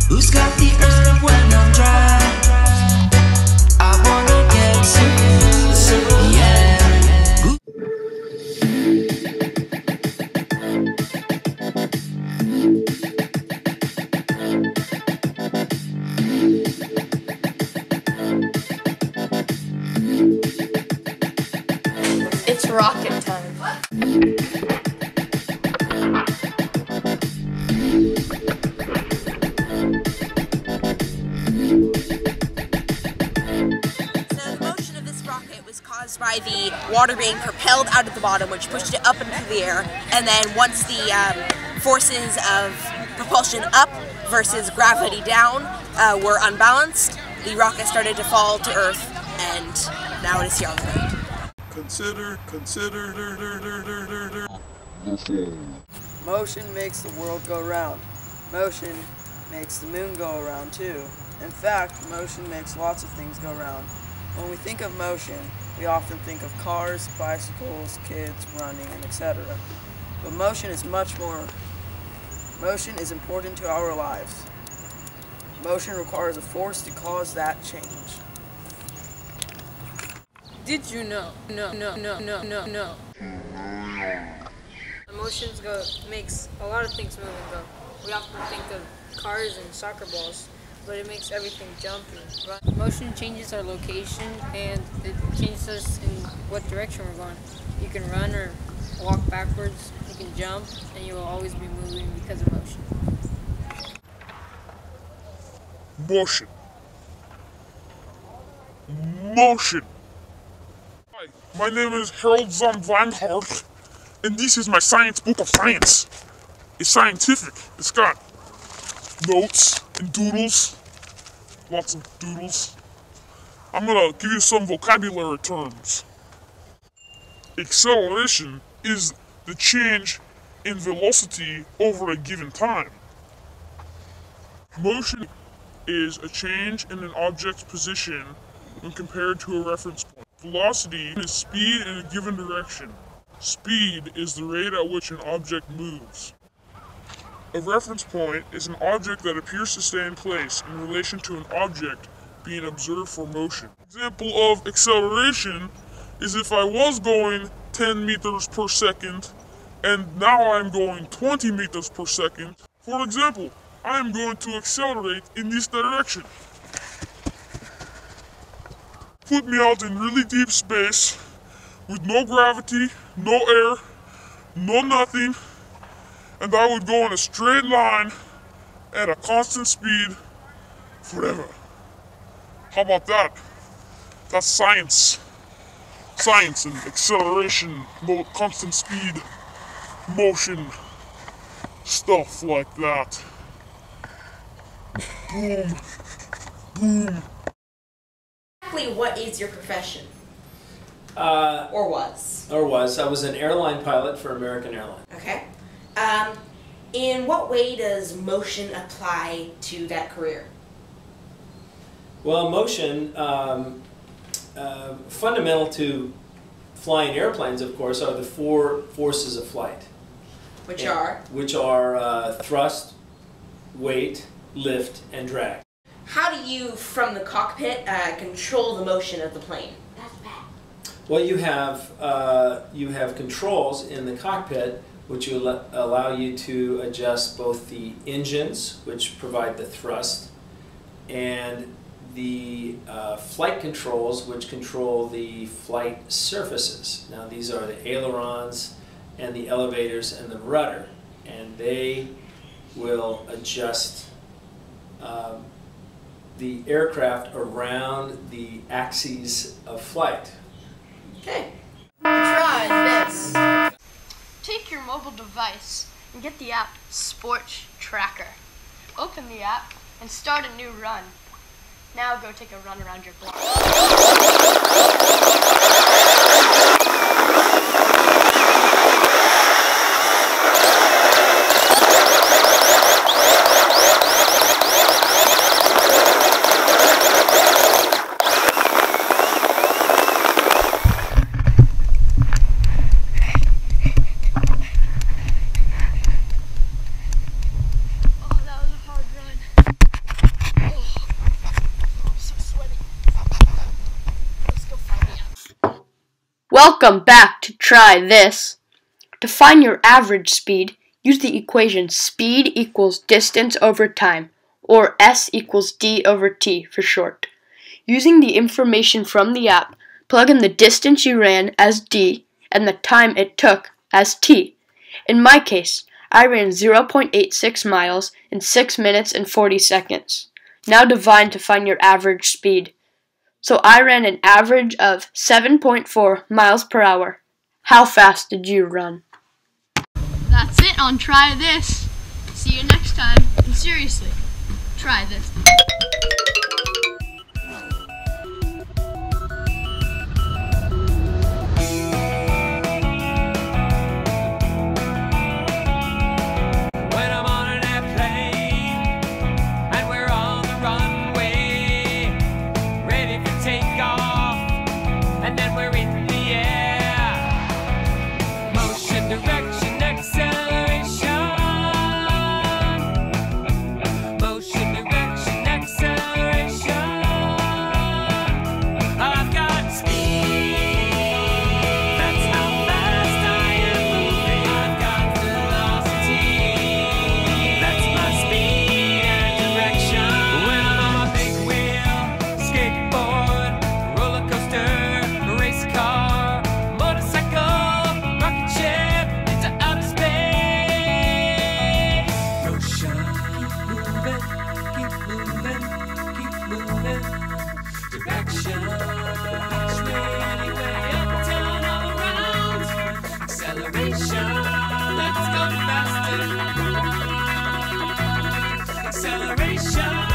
Who's got the herb when I'm dry? I wanna get some, yeah. It's rocket time. Caused by the water being propelled out of the bottom, which pushed it up into the air, and then once the forces of propulsion up versus gravity down were unbalanced, the rocket started to fall to Earth, and now it is here on the ground. Motion makes the world go round. Motion makes the moon go around too. In fact, motion makes lots of things go round. When we think of motion, we often think of cars, bicycles, kids, running, and etc. But motion is much more. Motion is important to our lives. Motion requires a force to cause that change. Did you know? No. Emotions makes a lot of things move and go. We often think of cars and soccer balls, but it makes everything jump and run. Motion changes our location, and it changes us in what direction we're going. You can run or walk backwards, you can jump, and you will always be moving because of motion. Motion. Motion. Hi, my name is Harold von Weinhardt, and this is my science book of science. It's scientific. It's got notes and doodles. Lots of doodles. I'm gonna give you some vocabulary terms. Acceleration is the change in velocity over a given time. Motion is a change in an object's position when compared to a reference point. Velocity is speed in a given direction. Speed is the rate at which an object moves. A reference point is an object that appears to stay in place in relation to an object being observed for motion. An example of acceleration is if I was going 10 meters per second and now I'm going 20 meters per second. For example, I am going to accelerate in this direction. Put me out in really deep space with no gravity, no air, no nothing, and I would go in a straight line at a constant speed forever. How about that? That's science. Science and acceleration, constant speed, motion, stuff like that. Boom. Boom. Exactly what is your profession? Or was? I was an airline pilot for American Airlines. Okay. In what way does motion apply to that career? Well, motion, fundamental to flying airplanes, of course, are the four forces of flight. Which are? Which are thrust, weight, lift, and drag. How do you, from the cockpit, control the motion of the plane? That's bad. Well, you have controls in the cockpit which will allow you to adjust both the engines, which provide the thrust, and the flight controls, which control the flight surfaces. Now, these are the ailerons and the elevators and the rudder, and they will adjust the aircraft around the axes of flight. Okay. Try this. Take your mobile device and get the app Sports Tracker. Open the app and start a new run. Now go take a run around your block. Welcome back to Try This. To find your average speed, use the equation speed equals distance over time, or S equals D over T for short. Using the information from the app, plug in the distance you ran as D and the time it took as T. In my case, I ran 0.86 miles in 6 minutes and 40 seconds. Now divide to find your average speed. So I ran an average of 7.4 miles per hour. How fast did you run? That's it on Try This. See you next time. And seriously, try this. When I'm on an airplane and we're on the runway, ready for takeoff, and then we're in the air. Motion, direction, acceleration. Motion, direction, acceleration. I've got speed. That's how fast I am moving. I've got velocity. That's my speed and direction. When I'm on my big wheel, skateboard, roller coaster, race car, motorcycle, rocket ship into outer space. Motion, moving, keep moving, keep moving. Direction, which way, anyway, up, down, all around. Acceleration, let's go faster. Acceleration.